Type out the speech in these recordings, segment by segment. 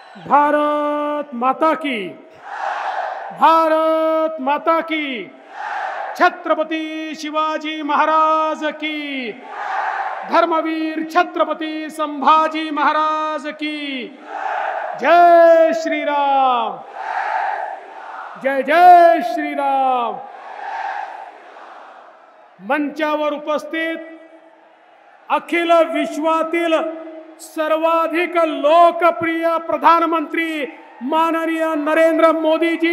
भारत माता की, भारत माता की, छत्रपति शिवाजी महाराज की, धर्मवीर छत्रपति संभाजी महाराज की, जय श्री राम, जय जय श्री राम। मंचावर उपस्थित अखिल विश्वातील सर्वाधिक लोकप्रिय प्रधानमंत्री माननीय नरेंद्र मोदी जी,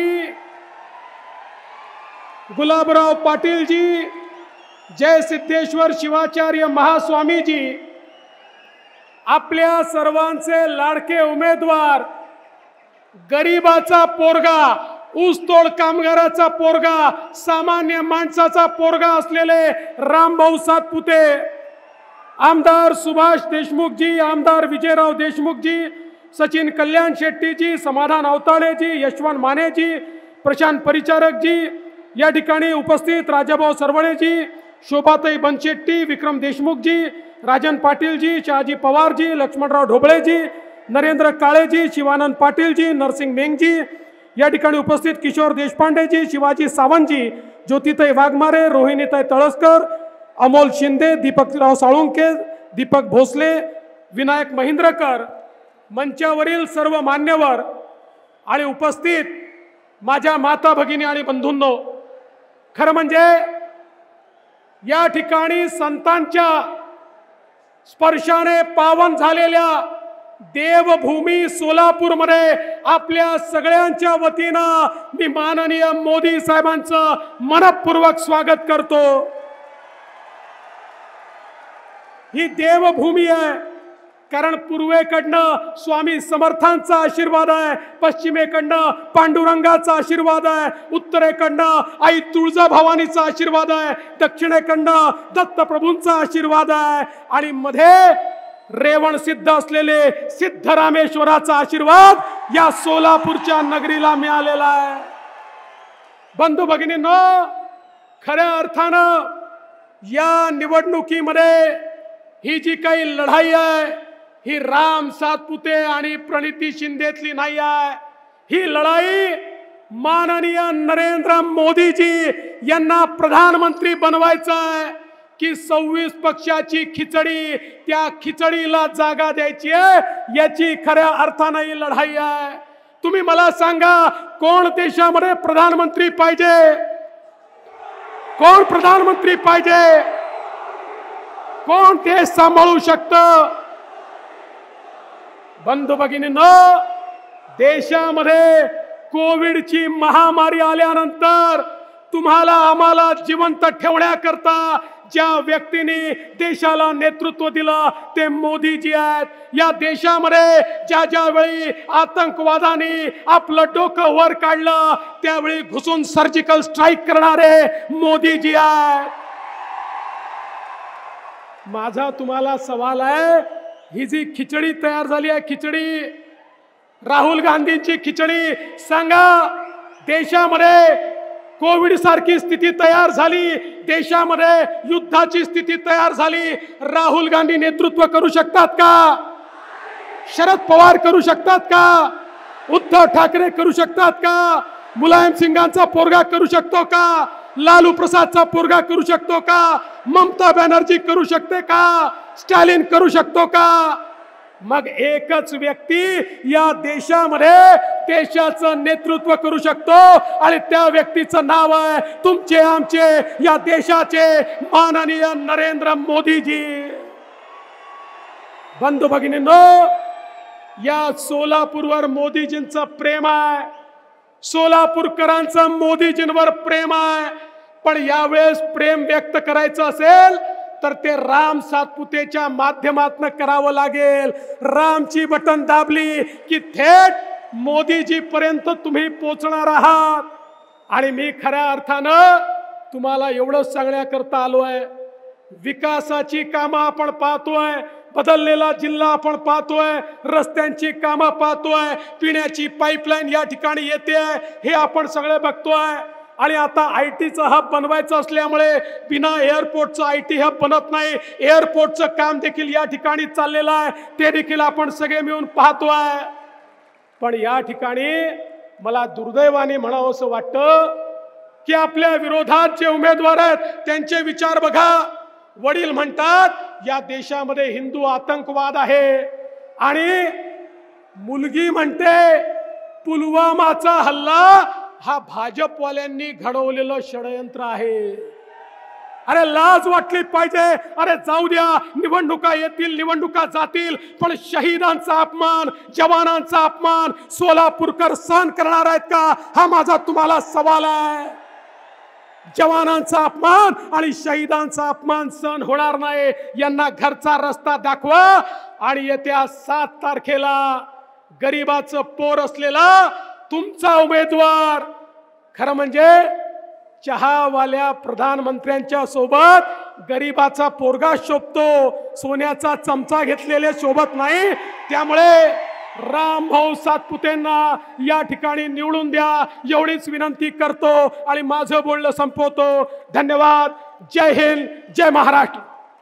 गुलाबराव पाटील जी, जय सिद्धेश्वर शिवाचार्य महास्वामी जी, आपल्या सर्वांचे लाडके उमेदवार, गरीबाचा पोरगा, ऊसतोड कामगाराचा पोरगा, सामान्य माणसाचा पोरगा असलेले रामभाऊ सातपुते, आमदार सुभाष देशमुख जी, आमदार विजयराव देशमुख जी, सचिन कल्याण शेट्टी जी, समाधान अवताळे जी, यशवंत माने जी, प्रशांत परिचारक जी, या ठिकाणी उपस्थित राजाभाऊ सरवळे जी, शोभाताई बनशेट्टी, विक्रम देशमुख जी, राजन पाटील जी, शहाजी पवार जी, लक्ष्मणराव ढोबळे जी, नरेंद्र काळे जी, शिवानंद पाटील जी, नरसिंग मेंग जी, या ठिकाणी उपस्थित किशोर देशपांडे जी, शिवाजी सावंत जी, ज्योतिताई वाघमारे, रोहिणीताई तळसकर, अमोल शिंदे, दीपकराव साळुंके, दीपक भोसले, विनायक महिंद्रकर, मंचावरील सर्व मान्यवर आणि उपस्थित माझ्या माता भगिनी आणि बंधूंनो, खरं म्हणजे या ठिकाणी संतांच्या स्पर्शाने पावन झालेल्या देवभूमी सोलापूरमध्ये आपल्या सगळ्यांच्या वतीनं मी माननीय मोदी साहेबांचं मनपूर्वक स्वागत करतो। ही देवभूमी आहे कारण पूर्वेकडनं स्वामी समर्थांचा आशीर्वाद आहे, पश्चिमेकडनं पांडुरंगाचा आशीर्वाद आहे, उत्तरेकडनं आई तुळजाभवानीचा आशीर्वाद आहे, दक्षिणेकडनं दत्तप्रभूंचा आशीर्वाद आहे आणि मध्ये रेवण सिद्ध असलेले सिद्धरामेश्वराचा आशीर्वाद या सोलापूरच्या नगरीला मिळालेला आहे। बंधू भगिनींनो, खऱ्या अर्थानं या निवडणुकीमध्ये ही जी काही लढाई आहे ही राम सातपुते आणि प्रणिती शिंदेतली नाही आहे। ही लढाई माननीय नरेंद्र मोदीजी यांना प्रधानमंत्री बनवायचं आहे की 26 पक्षाची खिचडी, त्या खिचडीला जागा द्यायची आहे, याची खऱ्या अर्थानं ही लढाई आहे। तुम्ही मला सांगा, कोण देशामध्ये प्रधानमंत्री पाहिजे? कोण प्रधानमंत्री पाहिजे? कोण देश सांभाळू शकतं? बंधू भगिनींनो, देशामध्ये कोविडची महामारी आल्यानंतर तुम्हाला आम्हाला जिवंत ठेवण्याकरता ज्या व्यक्तीने देशाला नेतृत्व दिलं ते मोदीजी आहेत। या देशामध्ये ज्या ज्या वेळी आतंकवादाने आपलं डोकं वर काढलं त्यावेळी घुसून सर्जिकल स्ट्राईक करणारे मोदीजी आहेत। माझा तुम्हाला सवाल आहे, ही जी खिचडी तयार झाली आहे, खिचडी राहुल गांधींची खिचडी, सांगा देशामध्ये कोविड सारखी स्थिती तयार झाली, देशामध्ये युद्धाची स्थिती तयार झाली, राहुल गांधी नेतृत्व करू शकतात का? शरद पवार करू शकतात का? उद्धव ठाकरे करू शकतात का? मुलायम सिंगांचा पोरगा करू शकतो का? लालू प्रसादचा पोरगा करू शकतो का? ममता बॅनर्जी करू शकते का? स्टॅलिन करू शकतो का? मग एकच व्यक्ती या देशामध्ये देशाचं नेतृत्व करू शकतो आणि त्या व्यक्तीचं नाव आहे तुमचे आमचे या देशाचे माननीय नरेंद्र मोदीजी। बंधू भगिनींनो, या सोलापूरवर मोदीजींचं प्रेम आहे, सोलापूरकरांचं मोदीजींवर प्रेम आहे, पण यावेळेस प्रेम व्यक्त करायचं असेल तर ते राम सातपुतेच्या माध्यमातून करावं लागेल। रामची बटन दाबली की थेट मोदीजी पर्यंत तुम्ही पोहोचणार आहात। आणि मी खऱ्या अर्थानं तुम्हाला एवढंच सांगण्याकरता आलोय, विकासाची कामं आपण पाहतोय, बदललेला जिल्हा आपण पाहतोय, रस्त्यांची कामं पाहतोय, पिण्याची पाईपलाईन या ठिकाणी येते हे आपण सगळे बघतोय। आणि आता आयटीचं हब बनवायचं असल्यामुळे बिना एअरपोर्टचं आयटी हब बनत नाही, एअरपोर्टचं काम देखील या ठिकाणी चाललेलं आहे, ते देखील आपण सगळे मिळून पाहतोय। पण या ठिकाणी मला दुर्दैवाने म्हणावंसं वाटतं की आपल्या विरोधात जे उमेदवार आहेत त्यांचे विचार बघा. वडील म्हणतात या देशामध्ये हिंदू आतंकवाद आहे आणि मुलगी म्हणते पुलवामाचा हल्ला हा भाजपवाल्यांनी घडवलेलं षडयंत्र आहे. अरे लाज वाटली पाहिजे. अरे जाऊ द्या, निवडणुका येतील, निवडणुका जातील, पण शहीदांचा अपमान, जवानांचा अपमान सोलापूरकर सहन करणार आहेत का, हा माझा तुम्हाला सवाल आहे. जवानांचा अपमान आणि शहीदांचा अपमान सहन होणार नाही. यांना घरचा रस्ता दाखवा आणि येत्या 7 तारखेला गरीबाचं पोर असलेला तुमचा उमेदवार, खरं म्हणजे चहावाल्या प्रधानमंत्र्यांच्या सोबत गरीबाचा पोरगा शोभतो, सोन्याचा चमचा घेतलेले शोभत नाही. त्यामुळे रामभाऊ सातपुतेंना या ठिकाणी निवडून द्या एवढीच विनंती करतो आणि माझं बोलणं संपवतो. धन्यवाद. जय हिंद, जय महाराष्ट्र.